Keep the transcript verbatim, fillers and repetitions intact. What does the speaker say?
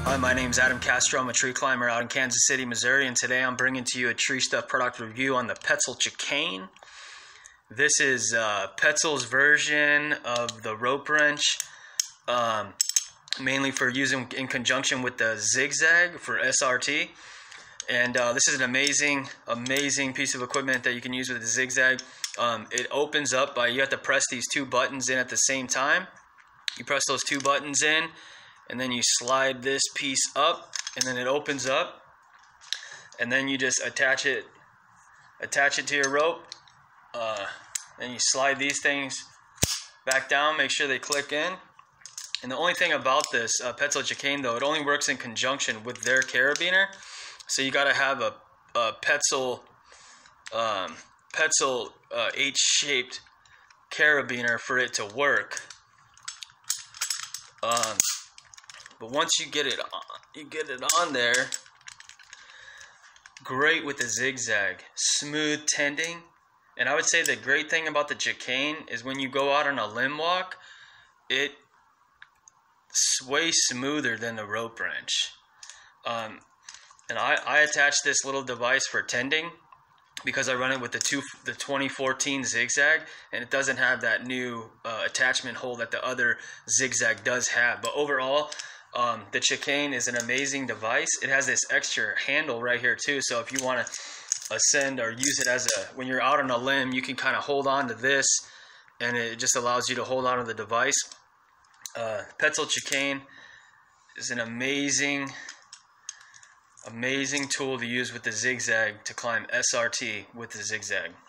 Hi, my name is Adam Castro. I'm a tree climber out in Kansas City, Missouri, and today I'm bringing to you a Tree Stuff product review on the Petzl Chicane. This is uh, Petzl's version of the rope wrench, um, mainly for using in conjunction with the Zigzag for S R T. And uh, this is an amazing, amazing piece of equipment that you can use with the Zigzag. Um, it opens up by, you have to press these two buttons in at the same time. You press those two buttons in, and then you slide this piece up, and then it opens up, and then you just attach it attach it to your rope. Uh, then you slide these things back down, make sure they click in. And the only thing about this uh, Petzl Chicane, though, it only works in conjunction with their carabiner. So you got to have a, a Petzl um, Petzl uh, H-shaped carabiner for it to work. Um, But once you get it on, you get it on there, great with the Zigzag, smooth tending. And I would say the great thing about the Chicane is when you go out on a limb walk, it's way smoother than the rope wrench. Um, and I, I attach this little device for tending because I run it with the two the twenty fourteen Zigzag, and it doesn't have that new uh, attachment hole that the other Zigzag does have. But overall, Um, the Chicane is an amazing device. It has this extra handle right here too, so if you want to ascend or use it as a, when you're out on a limb, you can kind of hold on to this, and it just allows you to hold on to the device. Uh, Petzl Chicane is an amazing, amazing tool to use with the Zigzag to climb S R T with the Zigzag.